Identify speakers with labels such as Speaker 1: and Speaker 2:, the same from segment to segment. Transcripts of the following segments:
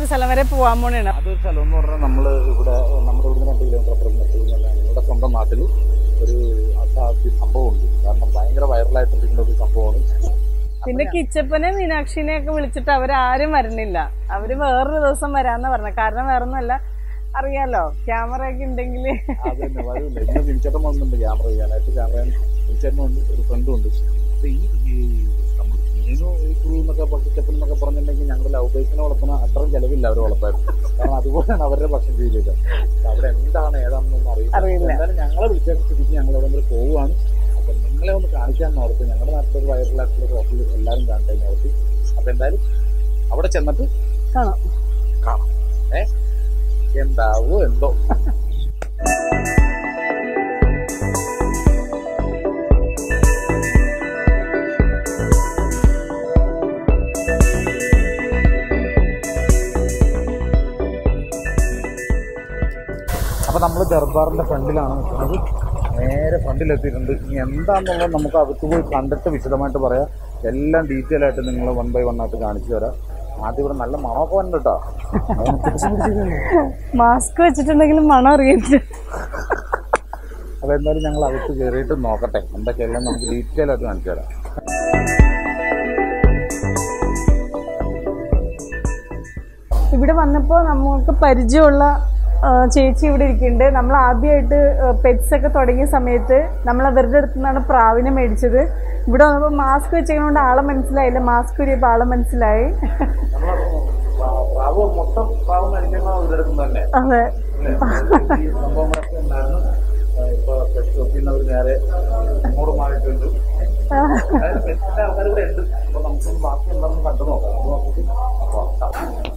Speaker 1: സ്ഥലം വരെ പോകാൻ പോണേണ്.
Speaker 2: അതൊരു സ്ഥലം എന്ന് പറഞ്ഞാൽ നമ്മുടെ ഇവിടുന്ന് 2 കിലോമീറ്റർ അപ്പുറം നമ്മുടെ സ്വന്തം നാട്ടിൽ ഒരു അസാധ്യ സംഭവമുണ്ട്. കാരണം ഭയങ്കര വൈറലായിട്ടിരിക്കുന്ന ഒരു സംഭവമാണ്.
Speaker 1: പിന്നെ കിച്ചപ്പനെ മീനാക്ഷിനെ ഒക്കെ വിളിച്ചിട്ട് അവരാരും വരണില്ല. അവര് വേറൊരു ദിവസം വരാന്നാ പറഞ്ഞത്. കാരണം വേറൊന്നുമല്ല, അറിയാലോ ക്യാമറ ഒക്കെ ഉണ്ടെങ്കിൽ
Speaker 2: അതന്നെ വരില്ല. ഇന്ന് വിളിച്ചേട്ടൻ വന്നിട്ടുണ്ട് ക്യാമറ ചെയ്യാനായിട്ട്. ക്യാമറ വിളിച്ചേട്ടനുണ്ട്, ഒരു ഫ്രണ്ടും ഉണ്ട്. അപ്പൊ ഈ നമ്മൾ മീനോ ക്രൂ എന്നൊക്കെ കിച്ചപ്പൻ എന്നൊക്കെ പറഞ്ഞിട്ടുണ്ടെങ്കിൽ ഞങ്ങളുടെ ലവ് ബേസിനെ വളർത്തുന്ന അത്രയും ചെലവില്ല അവർ വളർത്താൻ. കാരണം അതുപോലെയാണ് അവരുടെ ഭക്ഷണം ചെയ്തത്. അവിടെ എന്താണ് ഏതാണെന്നൊന്നും അറിയില്ല. എന്തായാലും ഞങ്ങളെ വിളിച്ചേട്ടൻ സ്ഥിതിക്ക് ഞങ്ങൾ എവിടെ പോവുകയാണ്. അപ്പൊ നിങ്ങളെ ഒന്ന് കാണിക്കാൻ ഓർത്ത് ഞങ്ങളുടെ നാട്ടിലൊരു വൈറലായിട്ടുള്ള ഹോട്ടലിൽ എല്ലാവരും കാണിക്കാൻ ഓർത്ത്. അപ്പൊ എന്തായാലും അവിടെ ചെന്നിട്ട് കാണാം. എന്താവോ എന്തോ. അപ്പൊ നമ്മള് ദർബാറിന്റെ ഫ്രണ്ടിലാണ് നിൽക്കുന്നത്. നേരെ ഫ്രണ്ടിലെത്തിയിട്ടുണ്ട്. ഇനി എന്താണെന്നുള്ളത് നമുക്ക് അകത്ത് പോയി കണ്ടിട്ട് വിശദമായിട്ട് പറയാം. എല്ലാം ഡീറ്റെയിൽ ആയിട്ട് നിങ്ങൾ 1 by 1 ആയിട്ട് കാണിച്ചു തരാം. ആദ്യം ഇവിടെ നല്ല മണമൊക്കെ വന്നു കേട്ടോ.
Speaker 1: മാസ്ക് വെച്ചിട്ടുണ്ടെങ്കിലും മണം അറിയില്ല.
Speaker 2: അതെന്തായാലും ഞങ്ങൾ അകത്ത് കയറിയിട്ട് നോക്കട്ടെ എന്തൊക്കെയെല്ലാം നമുക്ക് ഡീറ്റെയിൽ ആയിട്ട് കാണിച്ചു തരാം.
Speaker 1: ഇവിടെ വന്നപ്പോ നമുക്ക് പരിചയമുള്ള ചേച്ചി ഇവിടെ ഇരിക്കുന്നുണ്ട്. നമ്മൾ ആദ്യമായിട്ട് പെറ്റ്സ് ഒക്കെ തുടങ്ങിയ സമയത്ത് നമ്മൾ അവരുടെ അടുത്ത് നിന്നാണ് പ്രാവിനെ മേടിച്ചത്. ഇവിടെ വന്നപ്പോൾ മാസ്ക് വെച്ചതുകൊണ്ട് ആളെ മനസ്സിലായില്ല, മാസ്ക് ഊരിയപ്പോൾ ആളെ മനസ്സിലായി. അതെ.
Speaker 2: നേരെ ഇങ്ങോട്ട് മാറിയിട്ടുണ്ട്. ആൾക്കാർ ഇവിടെ ഉണ്ട്. അപ്പൊ നമുക്ക് ബാക്കി എന്താണെന്ന് കണ്ടു നോക്കാം.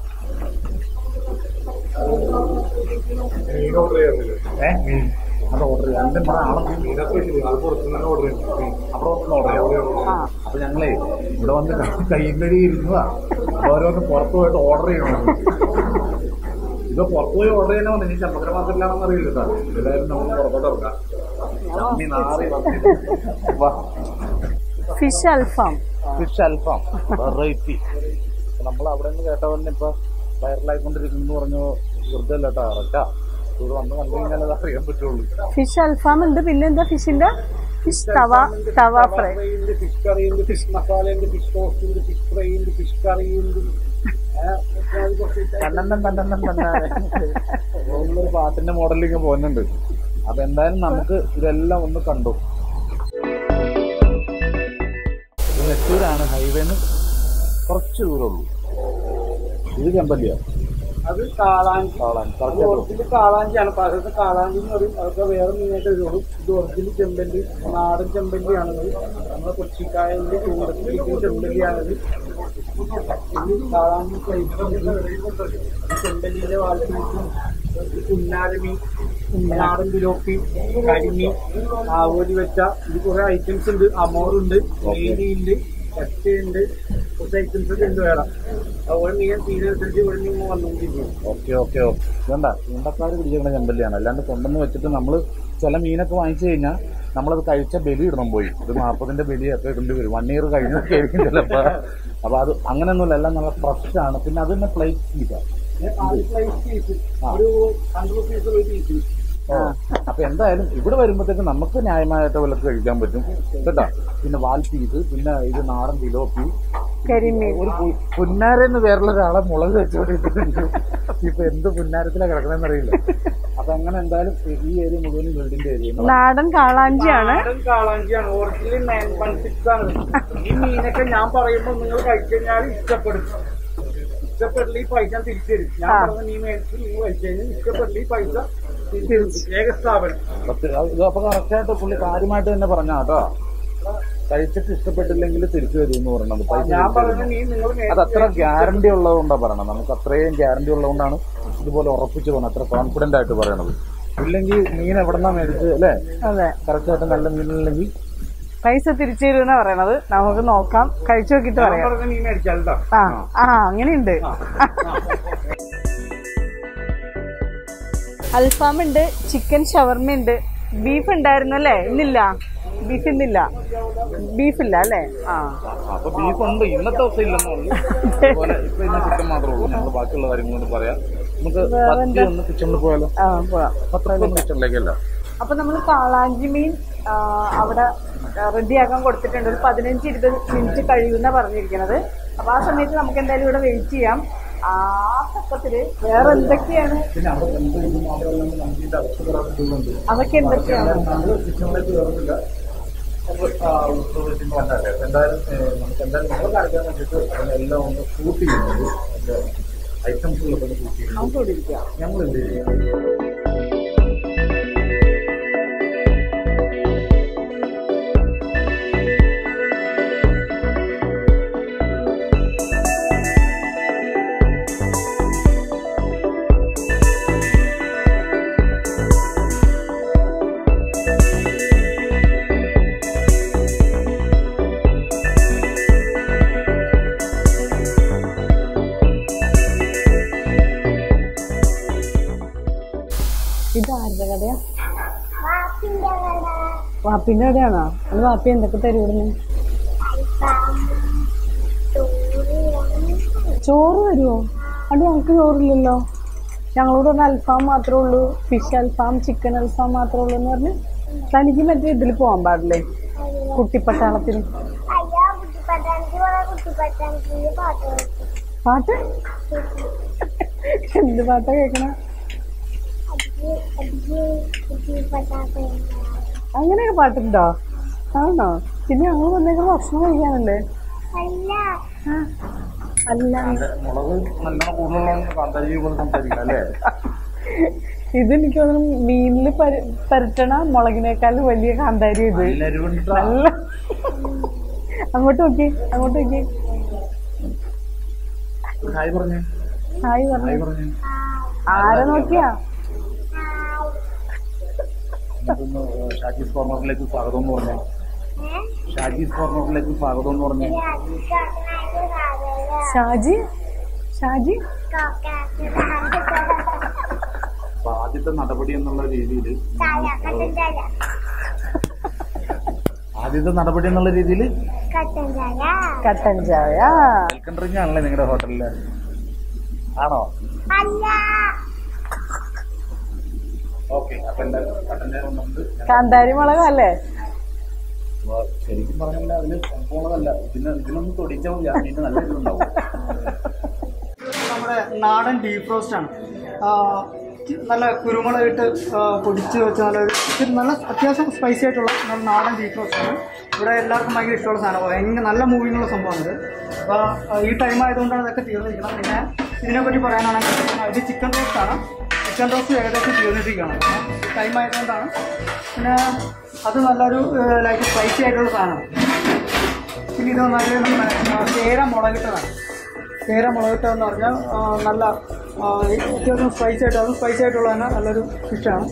Speaker 2: അത് ഓർഡർ ചെയ്യാം. അപ്പൊ ഞങ്ങളെ ഇവിടെ വന്ന് കൈമേടി ഇരുന്നതാ. ഓരോന്ന് പുറത്തു പോയിട്ട് ഓർഡർ ചെയ്യണം. ഇപ്പൊ പുറത്തു പോയി ഓർഡർ ചെയ്യാൻ വന്നു. ഇനി ചമ്മക്കര മാസത്തിലാണെന്ന് അറിയില്ല കേട്ടോ. എല്ലാവരും നമുക്ക് പുറത്തോട്ട് ഇറക്കാം.
Speaker 1: ഫിഷ് അൽഫാം
Speaker 2: വെറൈറ്റി. നമ്മൾ അവിടെ നിന്ന് കേട്ടവന്നെ ഇപ്പൊ വൈറലായിക്കൊണ്ടിരിക്കുന്നു പറഞ്ഞു. വെറുതെ അല്ല കേട്ടോ, കറക്റ്റാ. ഇവിടെ വന്ന് കണ്ടു കഴിഞ്ഞാൽ അത് അറിയാൻ പറ്റുള്ളൂ.
Speaker 1: ഫിഷ് അൽഫാം ഉണ്ട്. പിന്നെ എന്താ ഫിഷിന്റെ fish tawa fry,
Speaker 2: fish curry ഉണ്ട്, ഫിഷ് മസാല ഉണ്ട്, ഫിഷ് ടോസ്റ്റ് ഉണ്ട്, ഫിഷ് ഫ്രൈ ഉണ്ട്, ഫിഷ് കറി ഉണ്ട്. ഒരു പാട്ടിന്റെ മോഡലിലേക്ക് പോകുന്നുണ്ട്. അപ്പൊ എന്തായാലും നമുക്ക് ഇതെല്ലാം ഒന്ന് കണ്ടു. നെറ്റൂരാണ്, ഹൈവേന്ന് കുറച്ച് ദൂരമുള്ളൂ. ഇത് ചെമ്പല്ലിയാ,
Speaker 3: അത് കാളാഞ്ചി. കാളാഞ്ചിയാണ്. പാചകത്ത് കാളാഞ്ചി എന്ന് പറയും. അതൊക്കെ വേറെ മീനായിട്ട് വരുള്ളൂ. ഇത് ഒറിജിനൽ ചെമ്പല്ലി, നാടൻ ചെമ്പല്ലിയാണത്. നമ്മുടെ കൊച്ചിക്കായലിന്റെ ചൂടത്തിൽ ചെമ്പല്ലിയാണത്. കാളാഞ്ചി ചെമ്പല്ലിന്റെ വാൽപ്പീസും പുന്നാരമീൻ, നാടൻ ബിലോപ്പി, കരിമീൻ, ആവോലി വെച്ച, ഇത് കുറെ ഐറ്റംസ് ഉണ്ട്. അമോറുണ്ട്, മേരിയുണ്ട്, കച്ചയുണ്ട്, കുറച്ച് ഐറ്റംസ് ഒക്കെ ഉണ്ട്. വേണം അതുപോലെ മീൻ തീരനുസരിച്ച് ഇവിടെ നിന്ന് വന്നുകൊണ്ടിരിക്കും.
Speaker 2: ഓക്കെ. വേണ്ട, ചൂണ്ടക്കാര് പിടിച്ചിരിക്കുന്ന ചെമ്പല്ലിയാണ്. അല്ലാണ്ട് കൊണ്ടുവന്ന് വെച്ചിട്ട് നമ്മള് ചില മീനൊക്കെ വാങ്ങിച്ചു കഴിഞ്ഞാൽ നമ്മളത് കഴിച്ച ബലി ഇടണം പോയി. ഇത് 40ന്റെ ബലി ഒക്കെ ഇടേണ്ടി വരും. 1 year കഴിഞ്ഞൊക്കെ ആയിരിക്കും ചിലപ്പോ. അപ്പൊ അത് അങ്ങനെയൊന്നുമില്ല, എല്ലാം നല്ല ഫ്രഷ് ആണ്. പിന്നെ അത് തന്നെ പ്ലേറ്റ് പീസാണ്. അപ്പൊ എന്തായാലും ഇവിടെ വരുമ്പോഴത്തേക്ക് നമുക്ക് ന്യായമായിട്ട് വിലക്ക് കഴിക്കാൻ പറ്റും കേട്ടോ. പിന്നെ വാൽ പീസ്, പിന്നെ ഇത് നാടൻ ബിലോപ്പി, ഒരു പുന്നാരെന്ന് പേരുള്ള ഒരാളെ മുളക് വെച്ചുകൊണ്ടിട്ടുണ്ട്. ഇപ്പൊ എന്ത് പുന്നാരത്തിലാ കിടക്കണമെന്ന് അറിയില്ല. അപ്പൊ അങ്ങനെ എന്തായാലും ഈ ഏരിയ മുഴുവൻ വീടിന്റെ ഏരിയ
Speaker 1: നാടൻ കാളാഞ്ചിയാണ്.
Speaker 3: ഒറിജിനൽ 916 ആണ്. ഈ മീനൊക്കെ ഞാൻ പറയുമ്പോൾ നിങ്ങൾ കഴിച്ചുകഴിഞ്ഞാൽ ഇഷ്ടപ്പെട്ടില്ല ഈ പൈസ തിരിച്ചു തരും. ഞാൻ പറഞ്ഞ മീൻ മേടിച്ച് നിങ്ങൾ കഴിച്ചു കഴിഞ്ഞാൽ ഇഷ്ടപ്പെട്ടില്ല ഈ പൈസ ഏക സ്ഥാപനം.
Speaker 2: അപ്പൊ കറക്റ്റായിട്ട് പുള്ളി കാര്യമായിട്ട് തന്നെ പറഞ്ഞ കേട്ടോ. കഴിച്ചിട്ട് ഇഷ്ടപ്പെട്ടില്ലെങ്കിൽ തിരിച്ചു വരും എന്ന് പറയണത്. പൈസ അത് അത്ര ഗ്യാരണ്ടി ഉള്ളതുകൊണ്ടാണ് പറയണത്. നമുക്ക് അത്രയും ഗ്യാരണ്ടി ഉള്ളതുകൊണ്ടാണ് ഇതുപോലെ ഉറപ്പിച്ച് പോകുന്നത്, അത്ര കോൺഫിഡന്റ് ആയിട്ട് പറയണത്. ഇല്ലെങ്കിൽ മീൻ എവിടെന്നാ മേടിച്ച് അല്ലേ?
Speaker 1: അതെ,
Speaker 2: കറക്റ്റായിട്ട് നല്ല മീനില്ലെങ്കിൽ
Speaker 1: പൈസ തിരിച്ചു തരുമെന്നാ പറയണത്. നമുക്ക് നോക്കാം, കഴിച്ചു നോക്കിട്ട് പറയാം.
Speaker 3: മീൻ മേടിച്ചാലോ?
Speaker 1: അങ്ങനെയുണ്ട്. അൽഫാം ഉണ്ട്, ചിക്കൻ ഷവർമ ഉണ്ട്, ബീഫ് ഉണ്ടായിരുന്നു അല്ലേ? ഇന്നില്ല, ഇന്നില്ല, ബീഫില്ല അല്ലേ? ആ,
Speaker 2: അപ്പൊ ബീഫ് ഉണ്ട്, ഇന്നത്തെ ദിവസം ഇല്ലെന്നുള്ളൂ. അതുപോലെ ഇപ്പൊ ഇന്ന് ചിക്കൻ മാത്രമേ ഉള്ളൂ. നമ്മൾ ബാക്കിയുള്ള കാര്യങ്ങളൊന്നും പറയാം. നമുക്ക് ഒന്ന് കിച്ചണിൽ പോയാലോ? കിച്ചണിലേക്കല്ല.
Speaker 1: അപ്പൊ നമ്മൾ കാളാഞ്ചി മീൻ അവിടെ റെഡിയാക്കാൻ കൊടുത്തിട്ടുണ്ട്. ഒരു 15-20 മിനിറ്റ് കഴിയുന്ന പറഞ്ഞിരിക്കുന്നത്. അപ്പൊ ആ സമയത്ത് നമുക്ക് എന്തായാലും ഇവിടെ വെയിറ്റ് ചെയ്യാം. ആ പക്കത്തില് വേറെ എന്തൊക്കെയാണ്, അതൊക്കെ എന്തൊക്കെയാണ്? ഇതാരുടെ കടയാ? വാപ്പിന്റെ കടയാണോ? അത് വാപ്പി എന്തൊക്കെ തരുവിടുന്നു? ചോറ് തരുമോ? അത് ഞങ്ങൾക്ക് ചോറില്ലല്ലോ. ഞങ്ങളോട് പറഞ്ഞ അൽഫാം മാത്രമേ ഉള്ളൂ, ഫിഷ് അൽഫാം, ചിക്കൻ അൽഫാം മാത്രമേ ഉള്ളൂ എന്ന് പറഞ്ഞ്. തനിക്ക് മറ്റേ ഇതിൽ പോകാൻ പാടില്ലേ, കുട്ടിപ്പട്ടാളത്തിന്? പാട്ട്? എന്ത് പാട്ടാ കേൾക്കണ? അങ്ങനെയൊക്കെ പാട്ടുണ്ടോ? ആണോ? പിന്നെ ഞങ്ങൾ വന്നേക്കുന്ന ഭക്ഷണം കഴിക്കാനല്ലേ? അല്ല, ഇതെനിക്ക് തോന്നുന്നു മീനില് പരട്ടണ മുളകിനേക്കാൾ വലിയ കാന്താരി ഇത്. നല്ല അങ്ങോട്ട് നോക്കി, അങ്ങോട്ട് നോക്കി. ഹായ് പറഞ്ഞു. ആരെ നോക്കിയാ?
Speaker 2: ഷാജീസ് കോർണറിലേക്ക് സ്വാഗതം എന്ന് പറഞ്ഞേ. ഷാജീസ് കോർണറിലേക്ക് സ്വാഗതം എന്ന് പറഞ്ഞേ.
Speaker 1: ഷാജി
Speaker 2: ആദ്യത്തെ നടപടി എന്നുള്ള രീതിയിൽ
Speaker 1: കട്ടൻ ചായ
Speaker 2: വെൽക്കം ഡ്രിങ്ക് ആണല്ലേ നിങ്ങളുടെ ഹോട്ടലില്? ആണോ? ഓക്കെ. അപ്പൊ എല്ലാവരും കട്ടൻ ചായ ഉണ്ട്.
Speaker 1: കാന്താരി മുളകല്ലേ?
Speaker 2: ശരിക്കും പറഞ്ഞാൽ അതില് സംഭവമല്ല, ഇതിനൊന്ന് തൊടിച്ചാൽ മതി, നല്ല ഇതുണ്ടാവും.
Speaker 3: നമ്മുടെ നാടൻ ഡീപ് റോസ്റ്റ് ആണ്. നല്ല കുരുമുളകിട്ട് പൊടിച്ച് വെച്ച നല്ല അത്യാവശ്യം സ്പൈസി ആയിട്ടുള്ള നല്ല നാടൻ ഡീപ് റോസ്റ്റ് ആണ്. ഇവിടെ എല്ലാവർക്കും ഭയങ്കര ഇഷ്ടമുള്ള സാധനമാണ്. ഭയങ്കര നല്ല മൂവിങ്ങുള്ള സംഭവമാണിത്. അപ്പോൾ ഈ ടൈം ആയതുകൊണ്ടാണ് ഇതൊക്കെ തീർന്നിരിക്കണം. പിന്നെ ഇതിനെപ്പറ്റി പറയാനാണെങ്കിൽ ഇത് ചിക്കൻ റോസ്റ്റ് ആണ്. ചിക്കൻ റോസ്റ്റ് ഏകദേശം തീർന്നിരിക്കുകയാണ്. ടൈം ആയതുകൊണ്ടാണ്. പിന്നെ അത് നല്ലൊരു ലൈക്ക് സ്പൈസി ആയിട്ടുള്ള സാധനമാണ്. പിന്നെ ഇത് നല്ലൊരു കേര മുളകിട്ടതാണ്. കേര മുളകിട്ടതെന്ന് പറഞ്ഞാൽ നല്ല അത്യാവശ്യം സ്പൈസി ആയിട്ട്, അതും സ്പൈസി ആയിട്ടുള്ള തന്നെ നല്ലൊരു ഫിഷാണ്.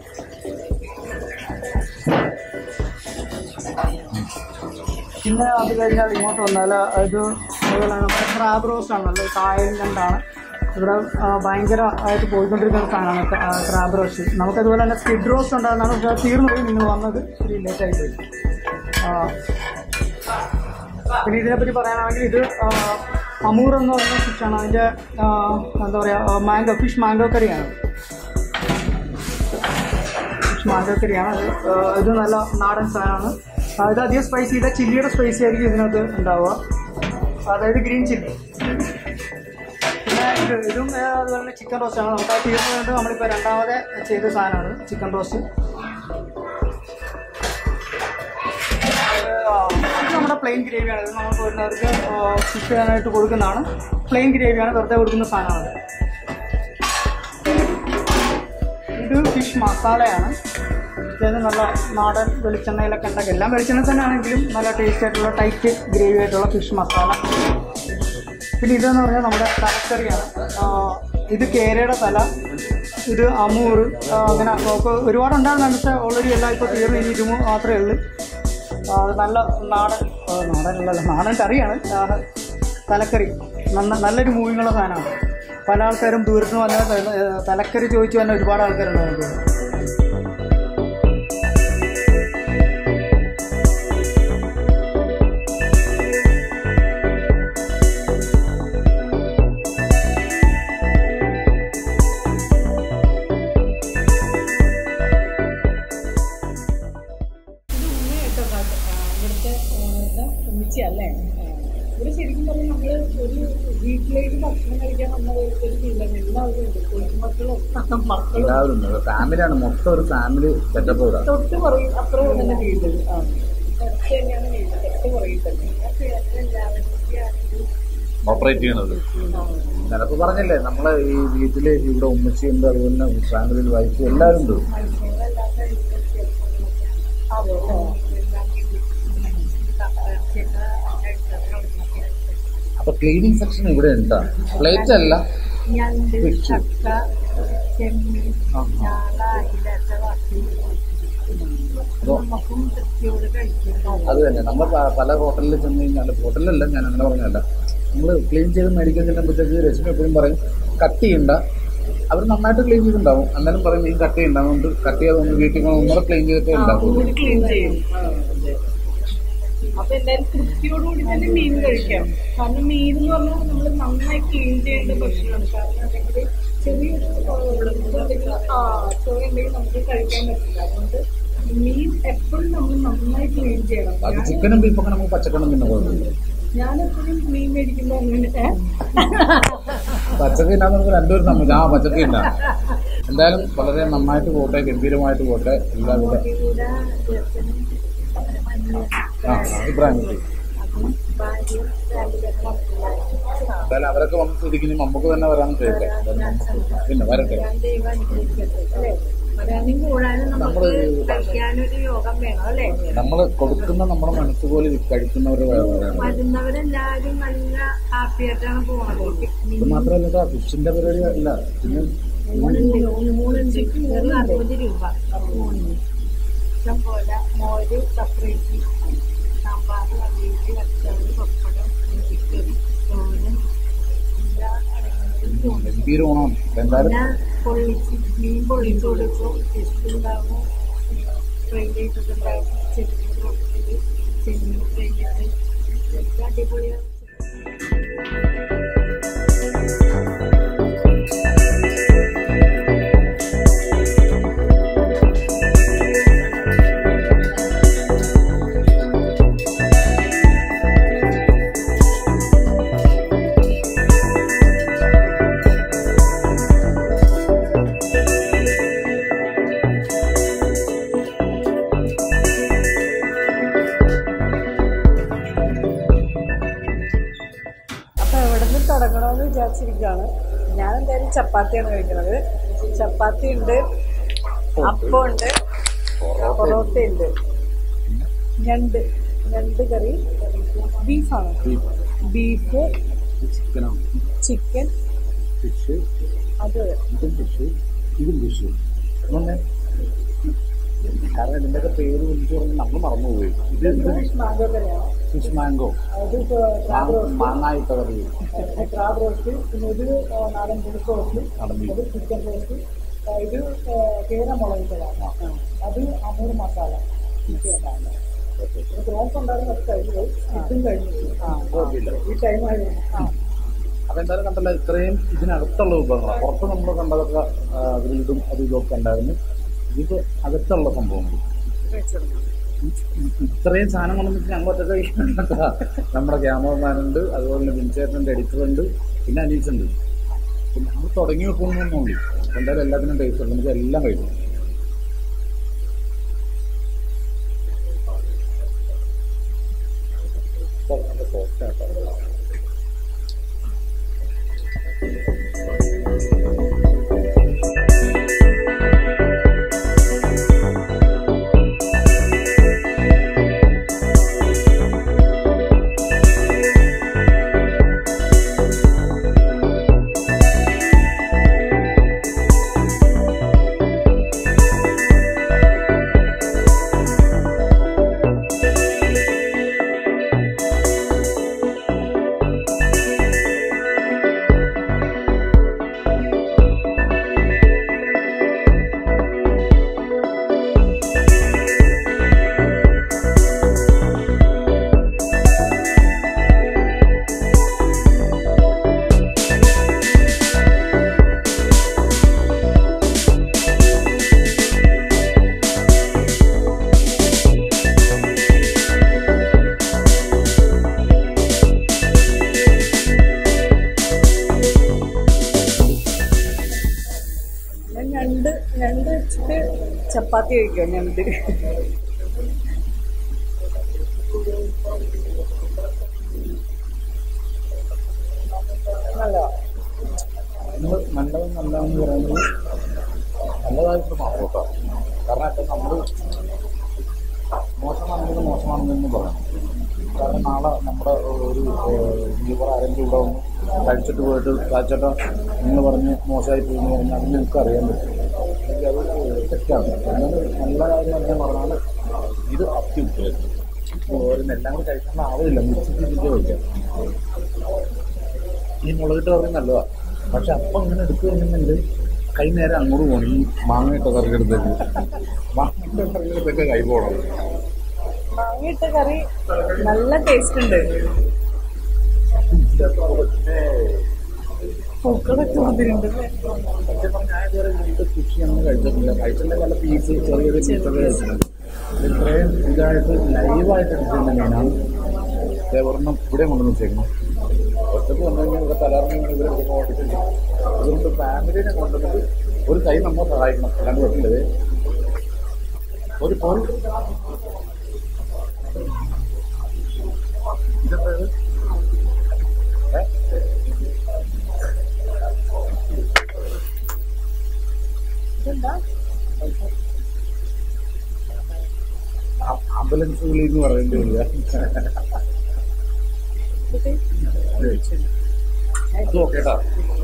Speaker 3: പിന്നെ അത് കഴിഞ്ഞാൽ ഇങ്ങോട്ട് വന്നാൽ ഇത് അതുപോലെ നമ്മുടെ ക്രാബ് റോസ്റ്റാണ്. നല്ല കായൽ കണ്ടാണ് ഇവിടെ ഭയങ്കരമായിട്ട് പോയിക്കൊണ്ടിരിക്കുന്ന സാധനമാണ് ക്രാബ് റോസ്റ്റ്. നമുക്കതുപോലെ തന്നെ സ്കിഡ് റോസ്റ്റ് ഉണ്ടാകുന്നതാണ്. പക്ഷേ തീർന്നു, നിങ്ങൾ വന്നത് ഇത്തിരി ലേറ്റായി പോയി. പിന്നെ ഇതിനെപ്പറ്റി പറയാനാണെങ്കിൽ ഇത് അമൂർ എന്ന് പറയുന്ന ഫിഷാണ്. അതിൻ്റെ എന്താ പറയുക, ഫിഷ് മാംഗോ കറിയാണ്. ഇത് നല്ല നാടൻ സാധനമാണ്. ഇത് അധികം സ്പൈസി, ഇത് ചില്ലിയുടെ സ്പൈസി ആയിരിക്കും ഇതിനകത്ത് ഉണ്ടാവുക, അതായത് ഗ്രീൻ ചില്ലി. പിന്നെ ഇതും അതുപോലെ തന്നെ ചിക്കൻ റോസ്റ്റാണ്. നമുക്ക് ആ തീർന്നുകൊണ്ട് നമ്മളിപ്പോൾ രണ്ടാമത് ചെയ്ത സാധനമാണ് ചിക്കൻ റോസ്റ്റ്. നമ്മുടെ പ്ലെയിൻ ഗ്രേവിയാണ്. ഇത് നമുക്ക് വരുന്നവർക്ക് കുക്ക് ചെയ്യാനായിട്ട് കൊടുക്കുന്നതാണ്. പ്ലെയിൻ ഗ്രേവിയാണ്, വെറുതെ കൊടുക്കുന്ന സാധനമാണ്. ഇത് ഫിഷ് മസാലയാണ്. ഇത് നല്ല നാടൻ വെളിച്ചെണ്ണയിലൊക്കെ ഉണ്ടാക്കി, എല്ലാം വെളിച്ചെണ്ണ തന്നെ ആണെങ്കിലും നല്ല ടേസ്റ്റ് ആയിട്ടുള്ള ടൈറ്റ് ഗ്രേവി ആയിട്ടുള്ള ഫിഷ് മസാല. പിന്നെ ഇതെന്ന് പറഞ്ഞാൽ നമ്മുടെ തലക്കറിയാണ്. ഇത് കേരയുടെ തല, ഇത് അമൂർ, അങ്ങനെ ഒരുപാടുണ്ടാകുന്നുണ്ട്. പക്ഷേ ഓൾറെഡി എല്ലാം ഇപ്പോൾ തീർന്ന്, ഇനി ഇത് മാത്രമേ ഉള്ളൂ. നല്ല നാടൻ കറിയാണ്. തലക്കറി നല്ലൊരു മൂവിങ്ങുള്ള സാധനമാണ്. പല ആൾക്കാരും ദൂരത്ത് വന്ന തലക്കറി ചോദിച്ചു തന്നെ ഒരുപാട് ആൾക്കാരുണ്ട്. നമുക്ക്
Speaker 1: ശരിക്കും പറഞ്ഞാൽ നമ്മള് ഒരു വീട്ടിലേക്ക് ഭക്ഷണം കഴിക്കാൻ വന്ന ഒരു ഫീലാണ്. എല്ലാവരും ഉണ്ട്, കൊച്ചുമക്കളും മക്കളും
Speaker 2: ഫാമിലിയാണ്, മൊത്തം ഒരു ഫാമിലി സെറ്റപ്പ്.
Speaker 1: തൊട്ട് പറയും അപ്പുറം തന്നെ വീട് തന്നെയാണ് വീട്, തൊട്ട് പറയും തന്നെ
Speaker 2: ഓപ്പറേറ്റ് ചെയ്യണത്. ഞാനപ്പോ പറഞ്ഞില്ലേ നമ്മളെ ഈ വീട്ടില് ഇവിടെ ഉമ്മച്ചിയുണ്ട്, അതുപോലെ ഫാമിലിയിൽ വൈഫ് എല്ലാവരും ഉണ്ട്. അപ്പൊ ക്ലീനിങ് സെക്ഷൻ ഇവിടെ ഉണ്ടാ, പ്ലേറ്റ് അല്ല അത് തന്നെ. നമ്മൾ പല ഹോട്ടലിൽ ചെന്ന് കഴിഞ്ഞാൽ, ഹോട്ടലിലല്ല ഞാൻ അങ്ങനെ പറഞ്ഞല്ല, നമ്മൾ ക്ലീൻ ചെയ്ത് മേടിക്കാൻ ചെല്ലുമ്പോഴത്തേക്ക് രശ്മി എപ്പോഴും പറയും കട്ട് ചെയ്യണ്ട. അവർ നന്നായിട്ട് ക്ലീൻ ചെയ്തിട്ടുണ്ടാവും, എന്നാലും പറയും ഈ കട്ട് ചെയ്യണ്ട, അതുകൊണ്ട് കട്ട് ചെയ്ത് ഒന്ന് വീട്ടിൽ ഒന്നുകൂടെ ക്ലീൻ ചെയ്തിട്ടേ ഉണ്ടാവും.
Speaker 1: അപ്പൊ എന്തായാലും തൃപ്തിയോടുകൂടി തന്നെ മീൻ കഴിക്കാം. കാരണം മീൻ എന്ന് പറഞ്ഞാൽ നമ്മൾ നന്നായി ക്ലീൻ ചെയ്യേണ്ട ഭക്ഷണമാണ്. കാരണം അല്ലെങ്കിൽ ചെറിയൊരു ചോറുണ്ടെങ്കിൽ നമുക്ക് കഴിക്കാൻ പറ്റില്ല. അതുകൊണ്ട് മീൻ എപ്പോഴും നമ്മൾ നന്നായി ക്ലീൻ ചെയ്യണം.
Speaker 2: അത് ചിക്കനും ബീഫൊക്കെ നമുക്ക് പച്ചക്കറി പിന്നെ കുഴപ്പമില്ല.
Speaker 1: ഞാനെപ്പോഴും മീൻ മേടിക്കുമ്പോ അങ്ങനെ
Speaker 2: പച്ചക്കറി ഉണ്ടാകുന്ന നമുക്ക് രണ്ടുപേരും നമുക്ക് പച്ചക്കറി ഉണ്ടാകും. എന്തായാലും വളരെ നന്നായിട്ട് പോട്ടെ, ഗംഭീരമായിട്ട് പോട്ടെ. എല്ലാവരുടെ അഭിപ്രായം കിട്ടി. എന്തായാലും അവരൊക്കെ വന്ന് സ്ഥിതിക്ക് നമുക്ക് തന്നെ വരാൻ കഴിയട്ടെ. പിന്നെ വരട്ടെ. നമ്മള് കൊടുക്കുന്ന നമ്മുടെ മനസ്സുപോലെ കഴിക്കുന്നവരുടെ
Speaker 1: വരുന്നവരെല്ലാരും നല്ല ഹാപ്പി ആയിട്ടാണ് പോകുന്നത്.
Speaker 2: ഇത് മാത്രമല്ല ഫിഷിന്റെ പരിപാടി അല്ല, പിന്നെ
Speaker 1: 60 രൂപ ഇഷ്ടം പോലെ മോര്, സെപ്പറേറ്റ് സാമ്പാർ, അവിയൽ, അച്ചാറ്, പപ്പടം, ചിക്കൻ, തോരൻ
Speaker 2: ഗംഭീരമാണോ. എന്തായാലും
Speaker 1: പൊള്ളിച്ച് മീൻ പൊള്ളിച്ച് കൊടുക്കും, ഫിഷ് ഉണ്ടാവും, ഫ്രൈ ചെയ്തിട്ടുണ്ടാവും, ചെമ്മീൻ പൊട്ടിച്ചത്, ചെമ്മീൻ ഫ്രൈ ചെയ്ത് എല്ലാം അടിപൊളിയാണ്. തുടങ്ങണമെന്ന് വിചാരിച്ചിരിക്കുകയാണ്. ഞാൻ എന്തായാലും ചപ്പാത്തിയാണ് കഴിക്കുന്നത്. ചപ്പാത്തി ഉണ്ട്, അപ്പമുണ്ട്, പൊറോട്ട ഉണ്ട്, ഞണ്ട് കറി, ബീഫാണ്, ബീഫ്, ചിക്കൻ,
Speaker 2: ഫിഷ്,
Speaker 1: അത്
Speaker 2: ഇതും ഫിഷ്. കാരണം ഇതിൻ്റെയൊക്കെ പേര് വിളിച്ചു പറഞ്ഞാൽ നമ്മൾ മറന്നുപോയി. ഇത്
Speaker 1: മാംഗോ കറിയാണ്,
Speaker 2: ഫിഷ് മാംഗോ, മാങ്ങായിട്ട കറി,
Speaker 1: ക്രാബ് റോസ്റ്റ്, പിന്നെ ഇത് നാടൻ ബീഫ് റോസ്റ്റ്, അത് ചിക്കൻ റോസ്റ്റ്, ഇത് കേര മുളകിട്ടതാണ്, അത് അമൂർ മസാല, പ്രോൺസ് ഉണ്ടായിരുന്നു, അത് കഴിഞ്ഞു പോയി, ഇതും കഴിഞ്ഞു ഈ ടൈമായിരുന്നു.
Speaker 2: അപ്പൊ എന്തായാലും കണ്ടല്ലോ, ഇത്രയും ഇതിനകത്തുള്ള വിഭവങ്ങളാണ്. പുറത്ത് നമ്മൾ കണ്ടതൊക്കെ ഗ്രിൽഡും അതും ഇതൊക്കെ ഉണ്ടായിരുന്നു. ഇത് അകത്തുള്ള സംഭവങ്ങൾ. ഇത്രയും സാധനങ്ങളൊന്നും ഞങ്ങൾ ഒറ്റ കഴിക്കുന്നുണ്ട്. നമ്മുടെ ക്യാമറമാനുണ്ട്, അതുപോലെ തന്നെ വിൻചേട്ടൻ്റെ എഡിറ്ററുണ്ട്, പിന്നെ അനീസുണ്ട്. പിന്നെ നമ്മൾ തുടങ്ങി വെക്കുന്നുള്ളൂ. എന്തായാലും എല്ലാത്തിനും ടേസ്റ്റ് ഉണ്ട്, നമുക്ക് എല്ലാം കഴിക്കും. നല്ല സോഫ്റ്റ് ആയിട്ടോ.
Speaker 1: ചപ്പാത്തി കഴിക്കാം ഞണ്ട്.
Speaker 2: നല്ലതെന്ന് പറയുന്നത് നല്ലതായിട്ട് മാറോട്ടോ. കാരണം ഇപ്പം നമ്മൾ മോശമാണെന്ന് പറയണം. കാരണം നാളെ നമ്മുടെ ഒരു വ്യൂവർ ആരെങ്കിലും ഇവിടെ വന്ന് കഴിച്ചിട്ട് പോയിട്ട് കാച്ചേട്ടാ നിങ്ങൾ പറഞ്ഞ് മോശമായി പോകുന്നു പറഞ്ഞാൽ അത് നിങ്ങൾക്ക് അറിയാൻ പറ്റും. എനിക്കത് തെറ്റാണ്. എന്നാൽ നല്ല കാര്യം തന്നെ പറഞ്ഞാൽ ഇത് അത്യുപയോഗം. ഓരോന്നെല്ലാം കൂടി കഴിക്കാൻ ആവില്ല, മിക്സിക്ക് കഴിക്കാം. ഈ മുളകിട്ട് കറി നല്ലതാണ്. പക്ഷെ അപ്പം ഇങ്ങനെ എടുത്തു കഴിഞ്ഞിട്ടുണ്ടെങ്കിൽ കൈ നേരം അങ്ങോട്ട് പോകണം. ഈ മാങ്ങയിട്ട കറിയെടുത്തേക്ക് മാങ്ങയിട്ട കറിയെടുത്തൊക്കെ കൈ പോകണം.
Speaker 1: മാങ്ങയിട്ട കറി നല്ല ടേസ്റ്റ് ഉണ്ട്. പൂക്കളൊക്കെ വന്നിട്ടുണ്ട്.
Speaker 2: സത്യം പറഞ്ഞാൽ ഞാൻ ഇതുവരെ വീട്ടിൽ കൃഷി അങ്ങനെ കഴിച്ചിട്ടില്ല. കഴിച്ചിട്ടുണ്ടെങ്കിൽ നല്ല പീസ് ചെറിയ പീസൊക്കെ കഴിച്ചിട്ടുണ്ട്. ഇത്രയും ഇതായിട്ട് ലൈവായിട്ട് എടുക്കുന്ന മീനാണ് ഒരെണ്ണം ഇവിടെ കൊണ്ടുവന്ന് വെച്ചേക്കുന്നത്. ഒറ്റക്ക് വന്നു കഴിഞ്ഞാൽ ഇവിടെ തലർന്ന് ഇവരെ ഓടിച്ചിട്ടുണ്ട്. അതുകൊണ്ട് ഫാമിലിനെ കൊണ്ടുവന്നിട്ട് ഒരു കൈ നമ്മൾ സഹായിക്കണം. അല്ലാണ്ട് പറ്റില്ലത് ഒരു പോൾ ഇതെന്തായത് ആംബുലൻസ് വിളി എന്ന് പറയേണ്ടി അത് ഓക്കേട്ടാ.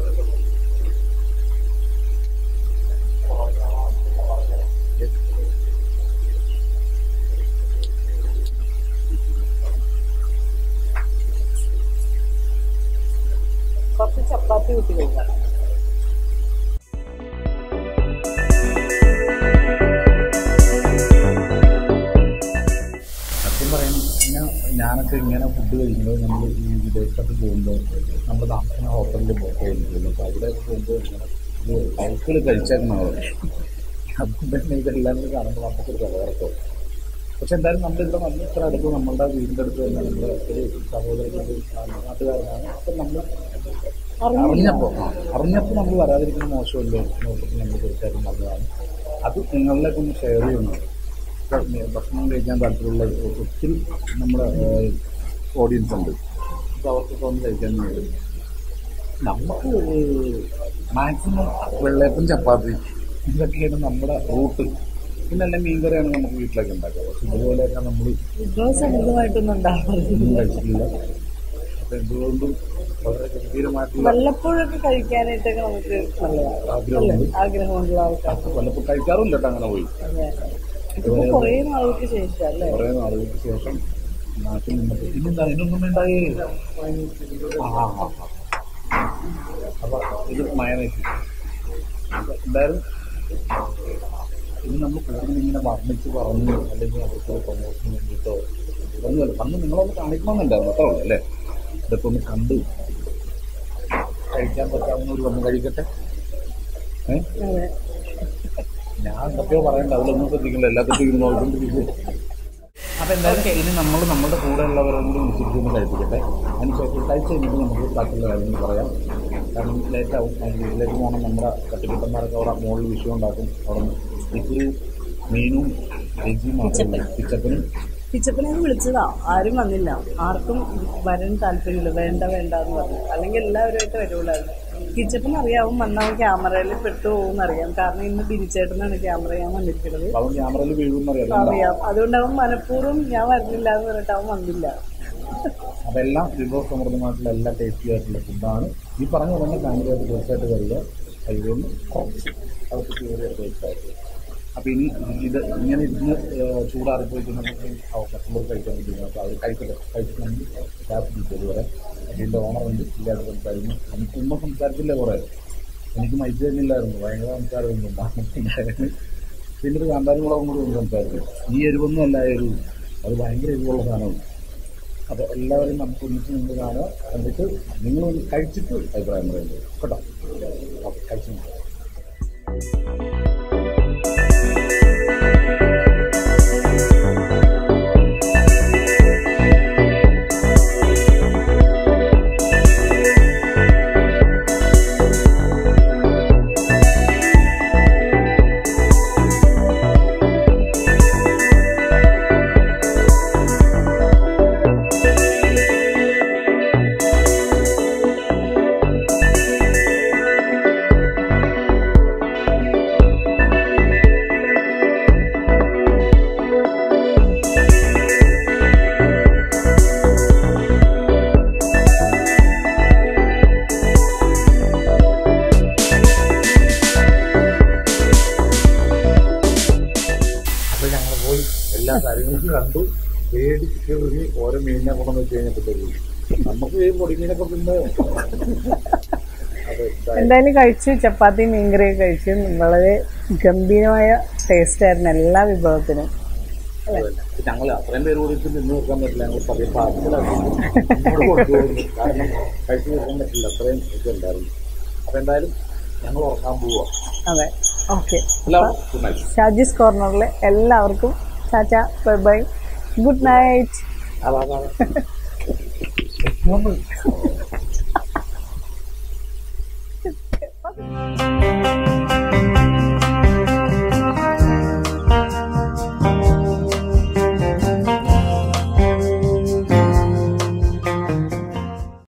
Speaker 1: കുറച്ച് ചപ്പാത്തി കൂട്ടി കഴിക്കാം.
Speaker 2: ഞാനൊക്കെ ഇങ്ങനെ ഫുഡ് കഴിക്കുമ്പോൾ നമ്മൾ ഈ വിദേശത്തൊക്കെ പോകുമ്പോൾ നമ്മൾ താമസിക്കുന്ന ഹോട്ടലിൽ പോയിരുന്നു. അപ്പോൾ അവിടെ പോകുമ്പോൾ ഇങ്ങനെ സൈക്കിൾ കഴിച്ചേക്കുന്നവർ അതുകൊണ്ട് തന്നെ ഇതെല്ലാം കൂടി കാണുമ്പോൾ നമുക്കൊരു കലവർക്കും. പക്ഷെ എന്തായാലും നമ്മളിവിടെ നല്ല ഇത്ര അടുത്ത് നമ്മളുടെ വീടിൻ്റെ അടുത്ത് തന്നെ നമ്മുടെ ഒരു സഹോദരൻ്റെ നാട്ടുകാരനാണ്. അപ്പം നമ്മൾ അറിഞ്ഞപ്പോൾ നമ്മൾ വരാതിരിക്കുന്ന മോശമല്ലോ നോക്കിയിട്ട് നമ്മൾ തീർച്ചയായിട്ടും നല്ലതാണ്. അത് നിങ്ങളിലേക്ക് ഒന്ന് ഷെയർ ചെയ്യുന്നു. ഭക്ഷണം കഴിക്കാൻ താല്പര്യമുള്ള ഒത്തിരി നമ്മുടെ ഓഡിയൻസ് ഉണ്ട്. അപ്പോൾ അവർക്കൊക്കെ ഒന്ന് കഴിക്കാൻ വേണ്ടി നമുക്ക് മാക്സിമം വെള്ളയപ്പം ചപ്പാത്തി ഇതൊക്കെയാണ് നമ്മുടെ റൂട്ട്. പിന്നെ എല്ലാം മീൻകറിയാണ് നമുക്ക് വീട്ടിലൊക്കെ ഉണ്ടാക്കുക. പക്ഷെ ഇതുപോലെയൊക്കെ നമ്മൾ
Speaker 1: സമൃദ്ധമായിട്ടൊന്നും
Speaker 2: ഒന്നും കഴിച്ചിട്ടില്ല. അപ്പം എന്തുകൊണ്ടും വളരെ ഗംഭീരമായിട്ടുള്ള
Speaker 1: വല്ലപ്പോഴൊക്കെ കഴിക്കാനായിട്ടൊക്കെ നമുക്ക് ആഗ്രഹമുള്ള ആൾക്കാർ
Speaker 2: വല്ലപ്പോൾ കഴിക്കാറുമില്ല കേട്ടോ. അങ്ങനെ പോയി
Speaker 1: കുറേ നാളുകൾക്ക്
Speaker 2: ശേഷം നാട്ടിൽ നിന്നിട്ട് പിന്നെന്താ ഇതൊന്നും വേണ്ടായേ. അപ്പൊ ഇത് മയനേക്ക് എന്തായാലും ഇനി നമ്മൾ കൂടുതൽ ഇങ്ങനെ വർണ്ണിച്ച് പറഞ്ഞു അല്ലെങ്കിൽ അവർക്കൊരു പ്രൊമോഷന് വേണ്ടിയിട്ടോ ഒന്നുമല്ല. അന്ന് നിങ്ങളൊന്ന് കാണിക്കണമെന്നുണ്ടായിരുന്നു കേട്ടോ അല്ലേ. ഇതൊക്കെ ഒന്ന് കണ്ട് കഴിക്കാൻ പറ്റാവുന്നവർ വന്ന് കഴിക്കട്ടെ. ഞാൻ എന്തൊക്കെയോ പറയണ്ട, അതിലൊന്നും ശ്രദ്ധിക്കില്ല, എല്ലാത്തിനും നോക്കിക്കൊണ്ടിരിക്കും. അപ്പം എന്തായാലും ഇനി നമ്മൾ നമ്മുടെ കൂടെ ഉള്ളവരും കൂടി വിളിച്ചിട്ടൊന്ന് കഴിപ്പിക്കട്ടെ. അതിനുശേഷം കഴിച്ച് കഴിഞ്ഞിട്ട് നമുക്ക് ബാക്കിയുള്ള കാര്യങ്ങൾ പറയാം. കാരണം ലേറ്റാവും. വീട്ടിലേക്ക് പോകണം. നമ്മുടെ കട്ടിക്കുട്ടന്മാരൊക്കെ അവിടെ മുകളിൽ വിഷയം ഉണ്ടാക്കും. അവിടെ ഇപ്പോൾ മീനും രജിയും മാത്രമല്ല
Speaker 1: പിച്ചപ്പനെ വിളിച്ചതാ, ആരും വന്നില്ല. ആർക്കും വരാൻ താല്പര്യമില്ല. വേണ്ട എന്ന് പറഞ്ഞു. അല്ലെങ്കിൽ എല്ലാവരുമായിട്ട് വരുള്ളായിരുന്നു. കിച്ചപ്പൻ അറിയാവും വന്നവൻ ക്യാമറയിൽ പെട്ടുപോകുമെന്ന് അറിയാം. കാരണം ഇന്ന് ബിരിച്ചേട്ടനാണ് ക്യാമറ ചെയ്യാൻ വന്നിരിക്കുന്നത്. അറിയാം. അതുകൊണ്ട് അവൻ മനഃപൂർവ്വം ഞാൻ വരുന്നില്ല എന്ന് പറഞ്ഞിട്ട് അവൻ വന്നില്ല.
Speaker 2: അതെല്ലാം വിഭവസമൃദ്ധമായിട്ടുള്ള എല്ലാ ടേസ്റ്റി ആയിട്ടുള്ള ഫുഡാണ്. ഈ പറഞ്ഞ പോലെ ഫാമിലിയായിട്ട് തീർച്ചയായിട്ട് വരിക. കഴിയുമെന്ന് കുറച്ച് അവർക്ക് കയറിയ ടേസ്റ്റായിട്ട്. അപ്പോൾ ഇനി ഇത് ഇങ്ങനെ ഇരുന്ന് ചൂടാറിപ്പോയിട്ട് നമുക്ക് കസ്റ്റമർ കഴിക്കാൻ പറ്റില്ല. അപ്പോൾ അവർ കഴിച്ചിട്ട് നമ്മൾ സ്റ്റാഫ് ഡീറ്റെയിൽ പറയാം. ഇതിൻ്റെ ഓണറുണ്ട്, ഇല്ലാതെ സംസാരിക്കുന്നു. നമുക്ക് ഉമ്മ സംസാരിച്ചില്ല കുറേ. എനിക്ക് മൈക്ക് തന്നില്ലായിരുന്നു, ഭയങ്കര സംസാരമൊന്നും. പിന്നെ ഒരു കാന്താരി മുളകും കൂടി ഒന്ന് സംസാരിക്കും. ഈ എരിവൊന്നും അല്ല എരിവ്, അത് ഭയങ്കര എരിവുള്ള സാധനമാണ്. അപ്പോൾ എല്ലാവരും നമുക്ക് ഒന്നിച്ച് നിന്ന് കാണുക. എന്നിട്ട് നിങ്ങളൊന്ന് കഴിച്ചിട്ട് അഭിപ്രായം പറയുന്നത് കേട്ടോ. ഓക്കെ, കഴിച്ചു. കണ്ടു പേടിച്ച് കയറി ഓരോ മീനിനെ കൊണ്ടെന്ന് വെച്ച് കഴിഞ്ഞപ്പോഴത്തേക്ക് നമുക്ക് ഈ പൊടിമീനൊക്കെ പിന്നെ
Speaker 1: എന്തായാലും കഴിച്ചു. ചപ്പാത്തി മീൻകറിയൊക്കെ കഴിച്ചു. വളരെ ഗംഭീരമായ ടേസ്റ്റ് ആയിരുന്നു എല്ലാ വിഭവത്തിനും.
Speaker 2: ഞങ്ങൾ അത്രയും പേര് കൂടിയിട്ട് നിന്ന് വെക്കാൻ പറ്റില്ല. ഞങ്ങൾ പതിയെ പാർസലാക്കി കൊണ്ടുപോകുന്നു. കാരണം കഴിച്ചു തീർക്കാൻ പറ്റില്ല, അത്രയും ഒക്കെ ഉണ്ടായിരുന്നു. അപ്പൊ എന്തായാലും ഞങ്ങൾ ഉറങ്ങാൻ പോവാ.
Speaker 1: അതെ, ഓക്കെ.
Speaker 2: എല്ലാവർക്കും ഗുഡ് നൈറ്റ്.
Speaker 1: ഷാജീസ് കോർണറിലെ എല്ലാവർക്കും tata, bye bye, good night.